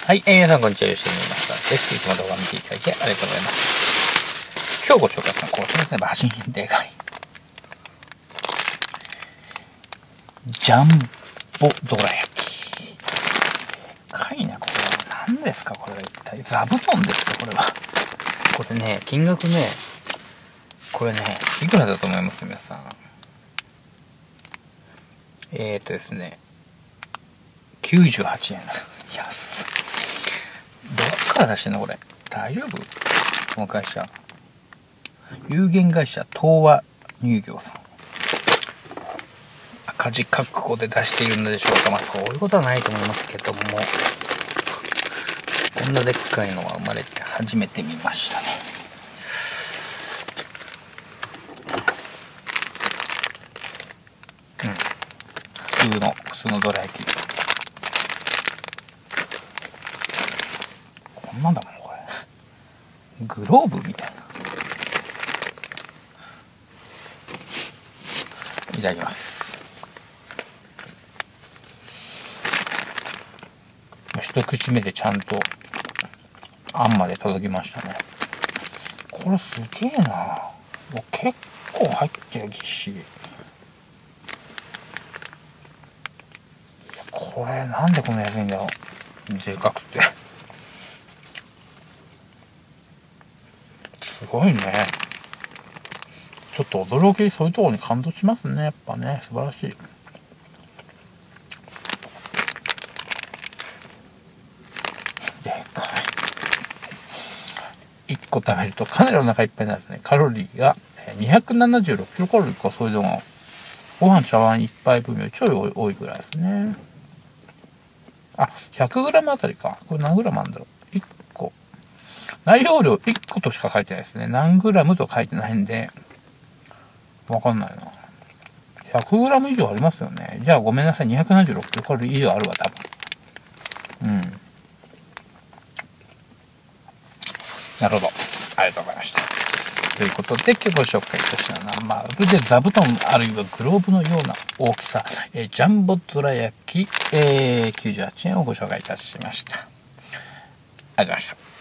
はい、皆さんこんにちは、よしみましたです。いつも動画見ていただきありがとうございます。今日ご紹介するのはこちらですね、マシンでかい。ジャンボどら焼き。でかいね、これは。何ですか、これは一体。座布団ですか、これは。これね、金額ね、これね、いくらだと思います皆さん。ですね、98円。安っ。どっから出してんのこれ。大丈夫この会社。有限会社東和乳業さん。赤字覚悟で出しているのでしょうか。まあそういうことはないと思いますけども。こんなでっかいのは生まれて初めて見ましたね。普通のどら焼き。こんなんだもんこれ。グローブみたいな。いただきます。一口目でちゃんとあんまで届きましたね。これすげえな。もう結構入ってるぎっしり。これなんでこんな安いんだろう。でかくてすごいね。ちょっと驚き、そういうところに感動しますね。やっぱね、素晴らしい。でかい。1個食べるとかなりお腹いっぱいなんですね。カロリーが276キロカロリーか。それでもご飯茶碗1杯分よりちょい多いぐらいですね。あ、100g あたりか。これ何 g なんだろう。1個。内容量1個としか書いてないですね。何 g と書いてないんで、わかんないな。100g 以上ありますよね。じゃあごめんなさい。276キロカロリー以上あるわ、多分。うん。なるほど。ありがとうございました。ということで、今日ご紹介いたしたのは、まるで座布団あるいはグローブのような大きさ、ジャンボどら焼き、98円をご紹介いたしました。ありがとうございました。